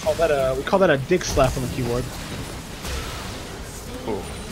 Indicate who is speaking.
Speaker 1: We call that a dick slap on the keyboard.
Speaker 2: Oh.